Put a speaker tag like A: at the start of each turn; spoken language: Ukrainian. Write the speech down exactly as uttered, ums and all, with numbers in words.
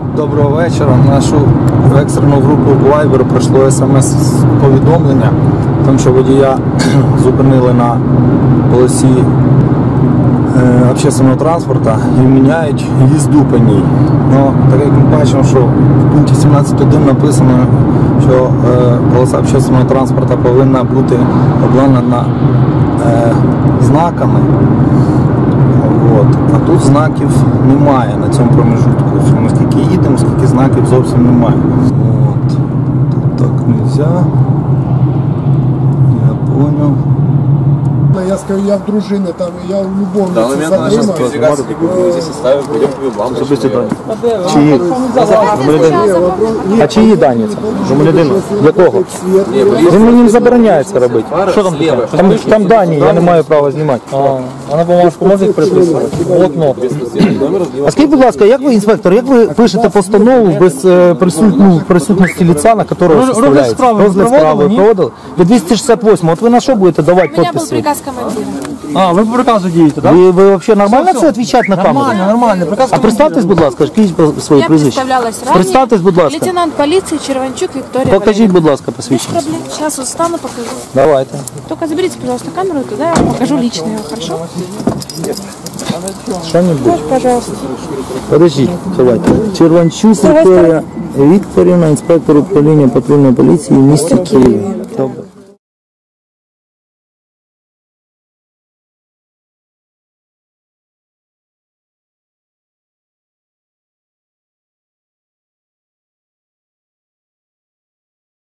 A: Доброго вечора. В нашу екстрену групу Viber прийшло смс-повідомлення, тому що водія зупинили на полосі е, общественного транспорту і міняють їзду по ній. Ну, так як ми бачимо, що в пункті сімнадцять точка один написано, що е, полоса общественного транспорту повинна бути обладнана е, знаками. От. А тут знаків немає на цьому промежутку. Ми скільки їдемо, скільки знаків зовсім немає. От. Тут так не можна. Я понял.
B: Я скажу, я в дружине, там, я в любовнице
C: Да, момент нашей спецификации здесь оставим, пойдем к вам.
A: Особисті дані. Чиї? А чиї дані це? Громадянина? Якого? Він мені не забороняється робити. Що там таке? Там, там дані, я не маю права знімати.
D: А, а на бумажку може їх приписувати? Блокнот.
A: А скажіть, будь ласка, як ви, інспектор, як ви пишете постанову без е, присут... ну, присутності лица, на якого составляється?
D: справи
A: Розгляд
D: проводили,
A: справи
D: ні?
A: проводили? Ви двісті шістдесят восьмий, от ви на що будете давати
E: У меня был
A: підписи?
E: приказ командира.
D: А, ви по приказу дієте, так?
A: Ви, ви взагалі нормально це відповідати на камеру?
D: Нормально, нормально. Приказ
A: А представтесь, будь ласка, скажіть свої
E: Я
A: прізвища.
E: представлялась ранее.
A: Представтесь, будь ласка.
E: Лейтенант полиции Червончук Виктория
A: Покажіть, будь ласка,
E: Без
A: посвідчення.
E: проблем. Сейчас устану, покажу.
A: Давайте.
E: Только заберите, пожалуйста, камеру, туда я вам покажу лично его, хорошо?
A: Що-нибудь.
E: Вот, пожалуйста.
A: Подождіть, давайте. Червончук Вікторія Вікторівна, інспектор управління патрульної поліції в місті Києві.